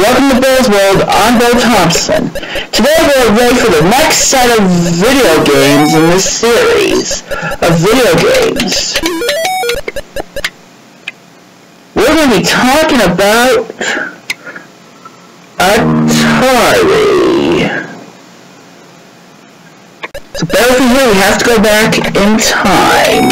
welcome to Bill's World. I'm Bill Thompson. Today we're ready for the next set of video games in this series of video games. We're going to be talking about Atari. So bear with me here, we have to go back in time.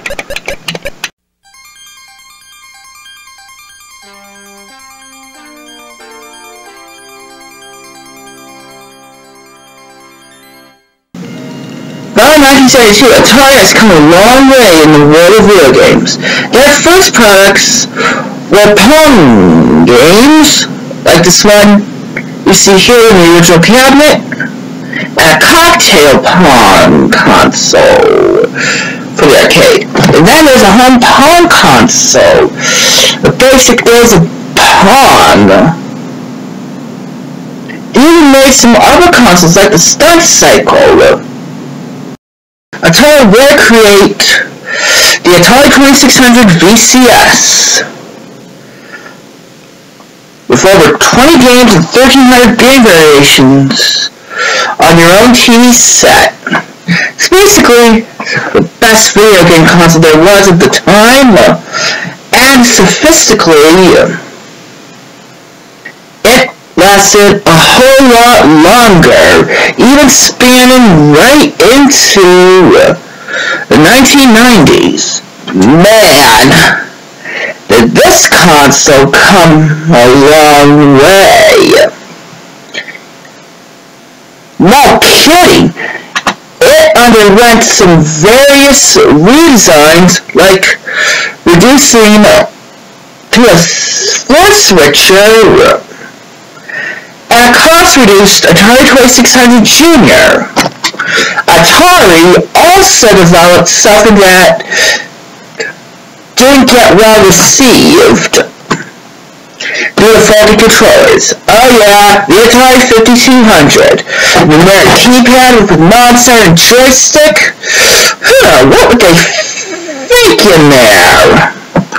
By 1972, Atari has come a long way in the world of video games. Their first products were Pong games, like this one you see here in the original cabinet, and a cocktail Pong console for the arcade. And then there's a home Pong console. The basic days of Pong. They even made some other consoles like the Stunt Cycle. Atari will create the Atari 2600 VCS with over 20 games and 1,300 game variations on your own TV set. It's basically the best video game console there was at the time, and sophistically, it lasted a whole lot longer, even spanning right into the 1990s. Man, did this console come a long way. No kidding! It underwent some various redesigns, like reducing to a floor switcher, and a cost-reduced Atari 2600 Junior. Atari also developed something that didn't get well received due to faulty controllers. Oh yeah, the Atari 5200. The numeric keypad with a non-centered joystick. What would they think in there?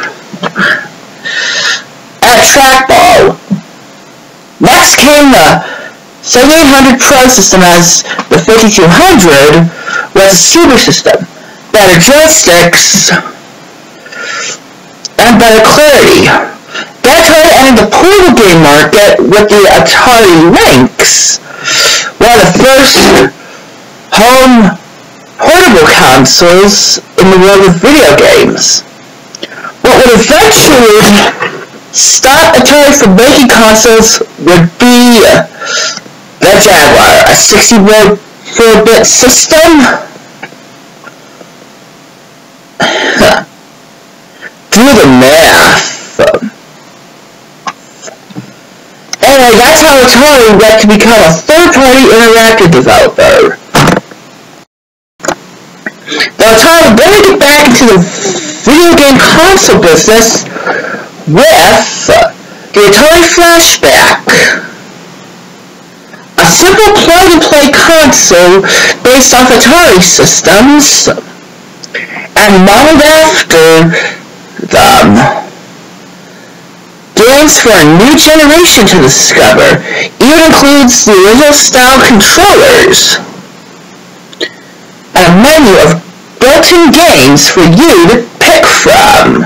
And a trackball. Next came the 7800 Pro system, as the 5200 was a super system, better joysticks, and better clarity. That Atari entered the portable game market with the Atari Lynx, one of the first home portable consoles in the world of video games. What would eventually stop Atari from making consoles would be the Jaguar, a 64-bit system. Do the math. Anyway, that's how Atari got to become a third-party interactive developer. Now Atari would then get back into the video game console business with the Atari Flashback, a simple plug-and-play console based off Atari systems and modeled after them. Games for a new generation to discover. Even includes the original style controllers and a menu of built-in games for you to pick from.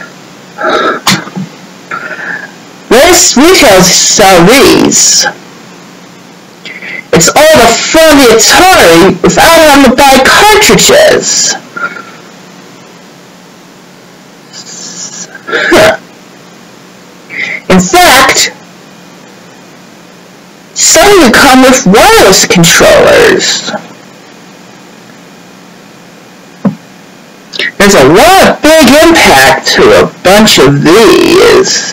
This retail salaries. It's all the fun of the Atari without having to buy cartridges. In fact, some of them come with wireless controllers. There's a lot of big impact to a bunch of these.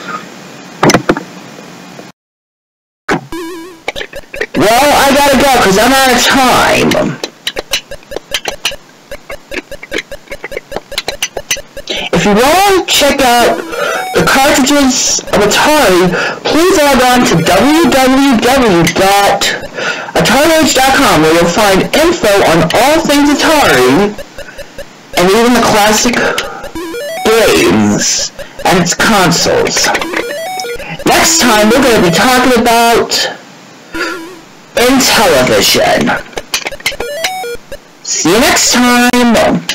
Well, I gotta go because I'm out of time. If you want to check out the cartridges of Atari, please log on to www.atariage.com, where you'll find info on all things Atari and even the classic games and its consoles. Now next time we're going to be talking about Intellivision. See you next time.